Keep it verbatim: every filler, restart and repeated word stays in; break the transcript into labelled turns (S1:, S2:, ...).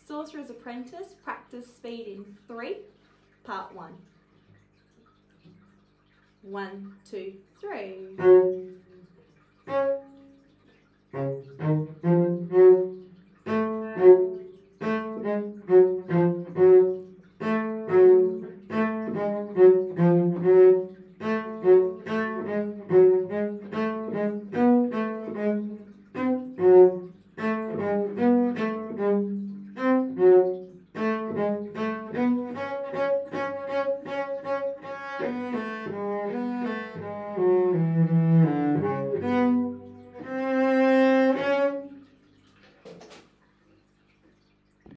S1: Sorcerer's Apprentice, practice speed in three, part one. One, two, three.